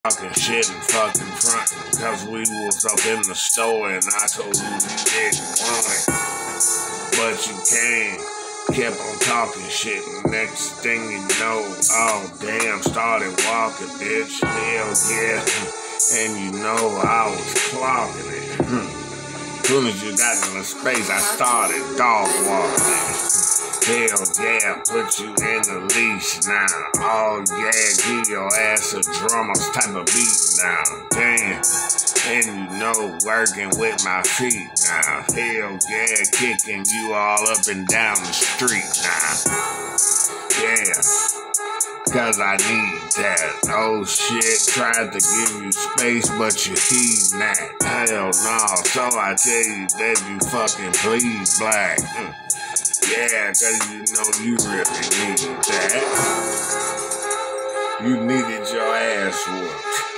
Talking shit and fucking frontin', cause we was up in the store and I told you didn't want it. But you came, kept on talking shit, and next thing you know, oh damn, started walking, bitch. Hell yeah. And you know I was clocking it. Soon as you got in the space, I started dog walking. Hell yeah, put you in the leash now. Oh yeah, give your ass a drummer's type of beat now. Damn, and you know, working with my feet now. Hell yeah, kicking you all up and down the street now. Yeah, cause I need that. Oh shit, tried to give you space, but you heeding that. Hell no, so I tell you that you fucking bleed black. Yeah, cause you know you really needed that. You needed your ass whooped.